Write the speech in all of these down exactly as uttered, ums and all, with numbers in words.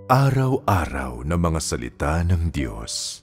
Araw-araw na mga salita ng Diyos.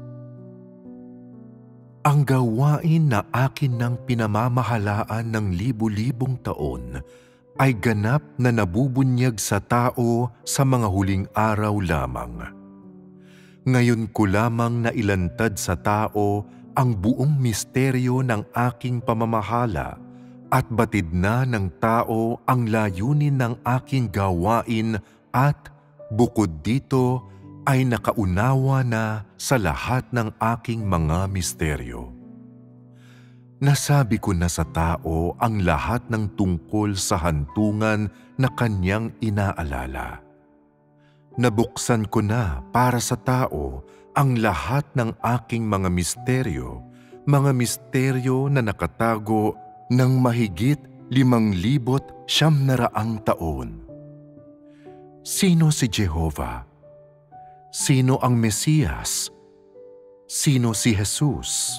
Ang gawain na akin ng pinamamahalaan ng libu-libong taon ay ganap na nabubunyag sa tao sa mga huling araw lamang. Ngayon ko lamang na ilantad sa tao ang buong misteryo ng aking pamamahala at batid na ng tao ang layunin ng aking gawain at bukod dito ay nakaunawa na sa lahat ng aking mga misteryo. Nasabi ko na sa tao ang lahat ng tungkol sa hantungan na kanyang inaalala. Nabuksan ko na para sa tao ang lahat ng aking mga misteryo, mga misteryo na nakatago ng mahigit limang libot siyam na raang taon. Sino si Jehovah? Sino ang Mesiyas? Sino si Jesus?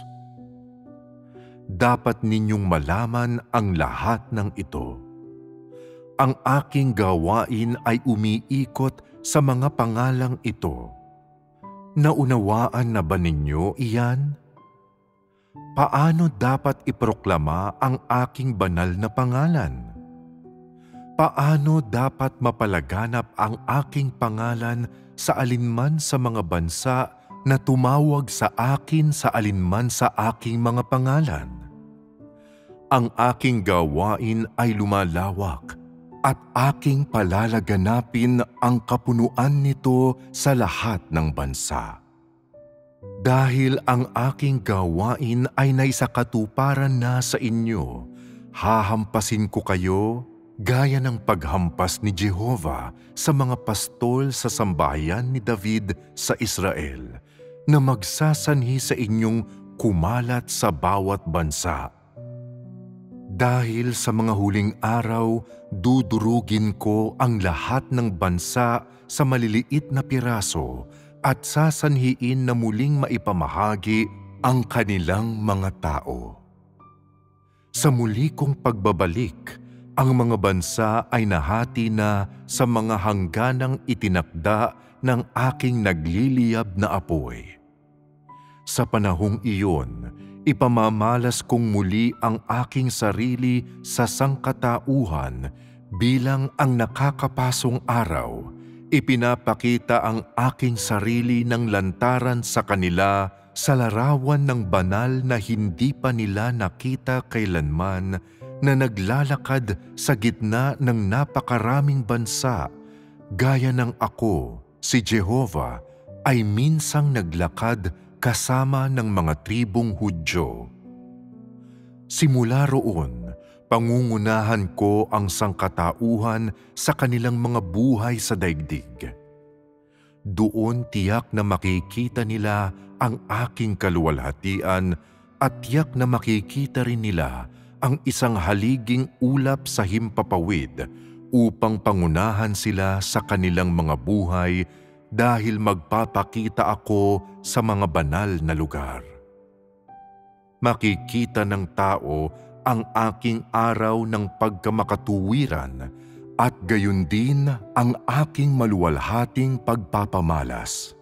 Dapat ninyong malaman ang lahat ng ito. Ang aking gawain ay umiikot sa mga pangalang ito. Naunawaan na ba ninyo iyan? Paano dapat iproklama ang aking banal na pangalan? Paano dapat mapalaganap ang aking pangalan sa alinman sa mga bansa na tumawag sa akin sa alinman sa aking mga pangalan? Ang aking gawain ay lumalawak at aking palalaganapin ang kapunuan nito sa lahat ng bansa. Dahil ang aking gawain ay naisakatuparan na sa inyo, hahampasin ko kayo gaya ng paghampas ni Jehovah sa mga pastol sa sambahayan ni David sa Israel, na magsasanhi sa inyong kumalat sa bawat bansa. Dahil sa mga huling araw, dudurugin ko ang lahat ng bansa sa maliliit na piraso at sasanhiin na muling maipamahagi ang kanilang mga tao. Sa muli kong pagbabalik, ang mga bansa ay nahati na sa mga hangganang itinakda ng aking nagliliyab na apoy. Sa panahong iyon, ipamamalas kong muli ang aking sarili sa sangkatauhan bilang ang nakakapasong araw. Ipinapakita ang aking sarili ng lantaran sa kanila sa larawan ng banal na hindi pa nila nakita kailanman, na naglalakad sa gitna ng napakaraming bansa, gaya ng ako, si Jehovah, ay minsang naglakad kasama ng mga tribong Hudyo. Simula roon, pangungunahan ko ang sangkatauhan sa kanilang mga buhay sa daigdig. Doon tiyak na makikita nila ang aking kaluwalhatian at tiyak na makikita rin nila ang isang haliging ulap sa himpapawid upang pangunahan sila sa kanilang mga buhay dahil magpapakita ako sa mga banal na lugar. Makikita ng tao ang aking araw ng pagkamakatuwiran at gayon din ang aking maluwalhating pagpapamalas.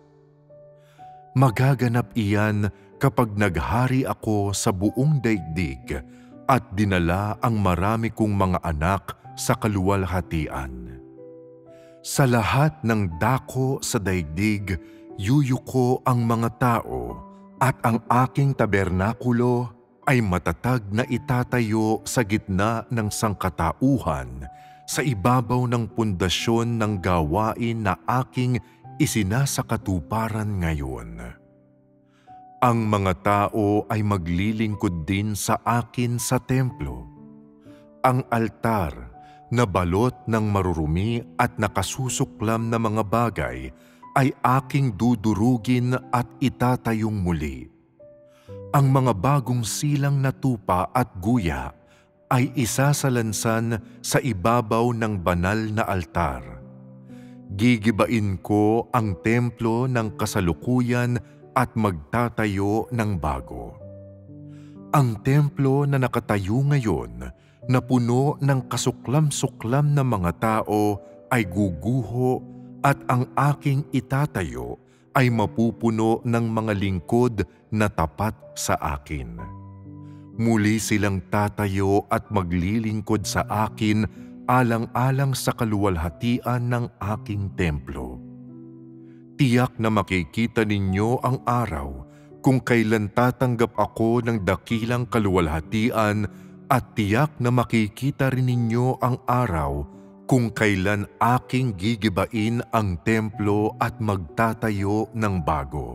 Magaganap iyan kapag naghari ako sa buong daigdig at dinala ang marami kong mga anak sa kaluwalhatian. Sa lahat ng dako sa daigdig, yuyuko ang mga tao, at ang aking tabernakulo ay matatag na itatayo sa gitna ng sangkatauhan, sa ibabaw ng pundasyon ng gawain na aking isinasakatuparan ngayon. Ang mga tao ay maglilingkod din sa akin sa templo. Ang altar na balot ng marurumi at nakasusuklam na mga bagay ay aking dudurugin at itatayong muli. Ang mga bagong silang na tupa at guya ay isasalansan sa ibabaw ng banal na altar. Gigibain ko ang templo ng kasalukuyan at magtatayo ng bago. Ang templo na nakatayo ngayon, na puno ng kasuklam-suklam na mga tao, ay guguho at ang aking itatayo ay mapupuno ng mga lingkod na tapat sa akin. Muli silang tatayo at maglilingkod sa akin alang-alang sa kaluwalhatian ng aking templo. Tiyak na makikita ninyo ang araw kung kailan tatanggap ako ng dakilang kaluwalhatian, at tiyak na makikita rin ninyo ang araw kung kailan aking gigibain ang templo at magtatayo ng bago.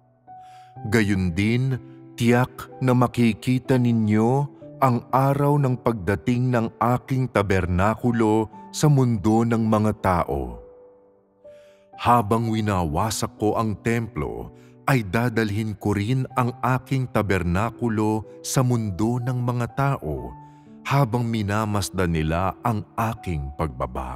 Gayun din, tiyak na makikita ninyo ang araw ng pagdating ng aking tabernakulo sa mundo ng mga tao. Habang winawasak ko ang templo, ay dadalhin ko rin ang aking tabernakulo sa mundo ng mga tao habang minamasdan nila ang aking pagbaba.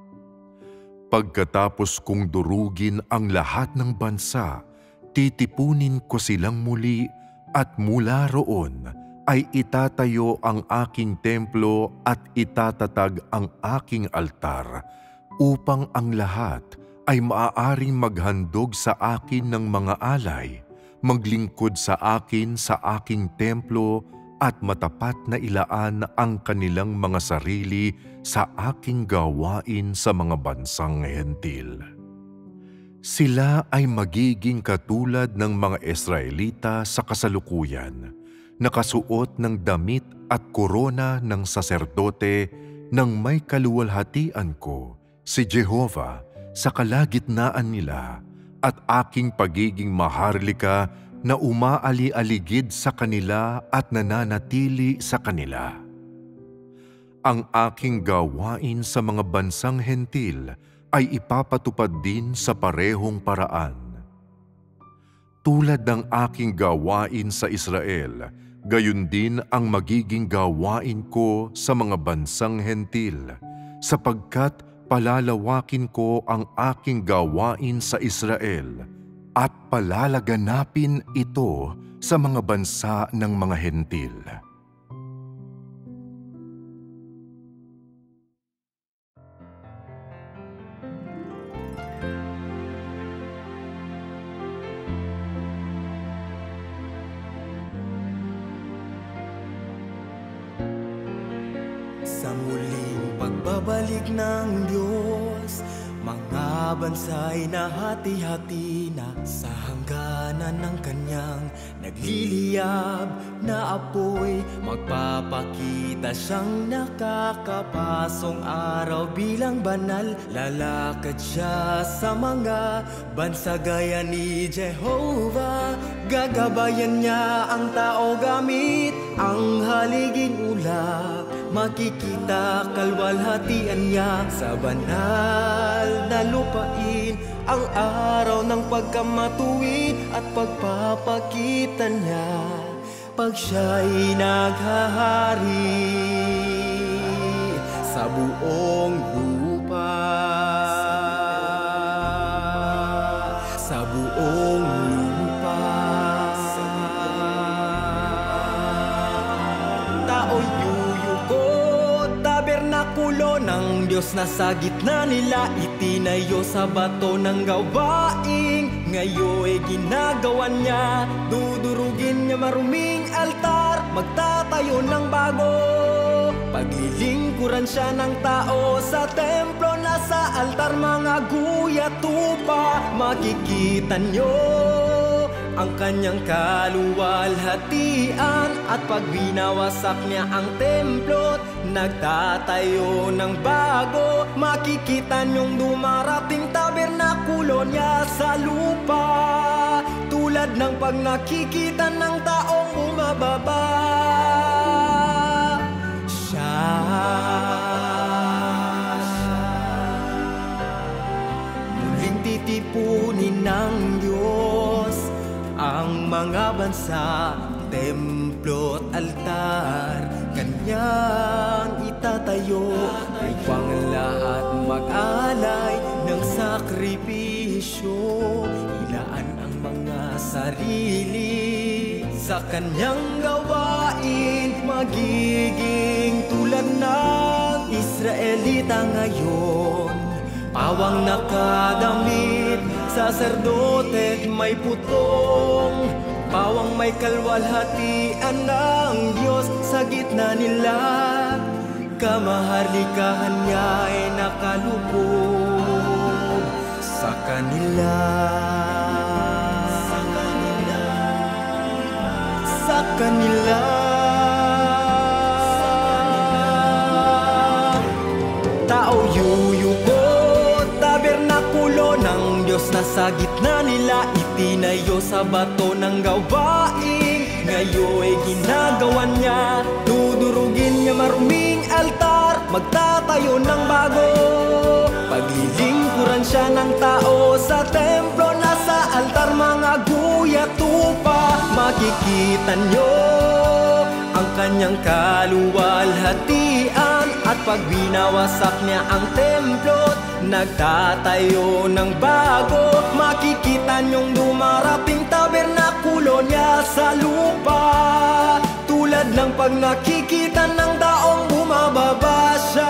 Pagkatapos kong durugin ang lahat ng bansa, titipunin ko silang muli at mula roon ay itatayo ang aking templo at itatatag ang aking altar upang ang lahat ay maaaring maghandog sa akin ng mga alay, maglingkod sa akin sa aking templo at matapat na ilaan ang kanilang mga sarili sa aking gawain sa mga bansang hentil. Sila ay magiging katulad ng mga Israelita sa kasalukuyan, nakasuot ng damit at korona ng saserdote nang may kaluwalhatian ko, si Jehovah, sa kalagitnaan nila, at aking pagiging maharlika na umaali-aligid sa kanila at nananatili sa kanila. Ang aking gawain sa mga bansang hentil ay ipapatupad din sa parehong paraan. Tulad ng aking gawain sa Israel, gayon din ang magiging gawain ko sa mga bansang hentil, sapagkat palalawakin ko ang aking gawain sa Israel at palalaganapin ito sa mga bansa ng mga hentil. Sa muling pagbabalik ng Diyos, mga bansa'y nahati-hati na sa hangganan ng kanyang nagliliyab na apoy. Magpapakita siyang nakakapasong araw bilang banal. Lalakad siya sa mga bansa gaya ni Jehovah. Gagabayan niya ang tao gamit ang haliging ulap. Makikita kalwalhatian niya sa banal na lupain, ang araw ng pagkamatuwid at pagpapakita niya pag siya'y naghahari sa buong lupa. Sa buong lupa, tao'y tabernakulo ng Diyos na sa gitna nila itinayo sa bato ng gawaing ngayo'y ginagawa niya. Dudurugin niya maruming altar, magtatayo ng bago. Paglilingkuran siya ng tao sa templo na sa altar, mga guya tupa. Makikita niyo ang kanyang kaluwalhatian at pag binawasak niya ang templo't nagtatayo ng bago. Makikita niyong dumarating tabernakulo niya sa lupa, tulad ng pag nakikita ng taong bumababa. Siya muling titipunin ng Diyos ang mga bansa, templo't altar, kanyang itatayo upang lahat mag-alay ng sakripisyo. Ilaan ang mga sarili sa kanyang gawain, magiging tulad ng Israelita ngayon. Pawang nakadamit, saserdote't may putong, pawang may kalwalhatian ng Diyos sa gitna nila. Kamaharlikahan niya ay nakalubog sa kanila. Sa kanila. Sa kanila. Tao yuyuko, tabernakulo ng Diyos na sa gitna nila itinayo sa bato ng gawain. Ngayo'y ginagawa niya, dudurugin niya maruming altar, magtatayo ng bago. Paglilingkuran siya ng tao sa templo, nasa altar mga guya tupa. Makikita niyo ang kanyang kaluwalhatian, at pag binawasak niya ang templo, nagtatayo ng bago. Makikita niyong dumarating tabernakulo niya sa lupa. Tulad ng pag nakikita ng daong bumababa siya,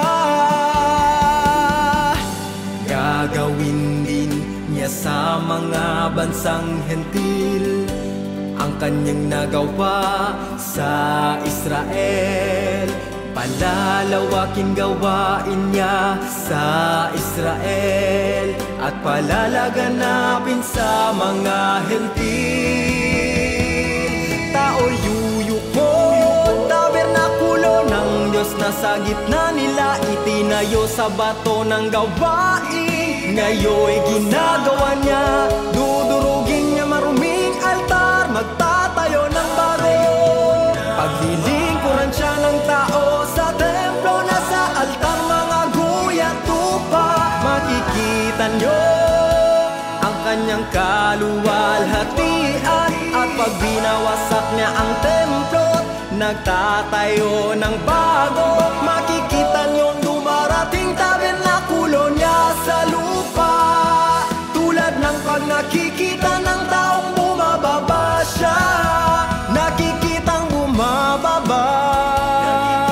gagawin din niya sa mga bansang hentil ang kanyang nagawa sa Israel. Palalawakin gawain niya sa Israel, at palalaganapin sa mga hentil. Tao yuyuko, tabernakulo ng Diyos na sa gitna nila itinayo sa bato ng gawain. Ngayo'y ginagawa niya, dudurugin niya maruming altar, magtatayo ng bago. Paglilingkuran siya ng tao sa templo, nasa altar mga guya tupa. Makikita niyo ang kanyang kaluwalhatian, at pag binawasak niya ang templo, nagtatayo ng bago. Makikita niyong dumarating tabernakulo niya sa lupa. Tulad ng pag nakikita ng taong bumababa siya, nakikitang bumababa,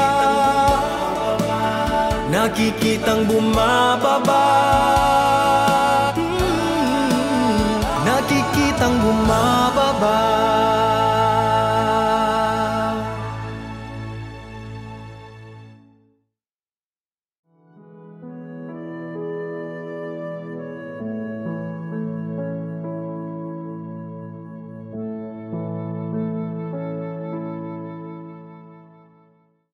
nakikitang bumababa.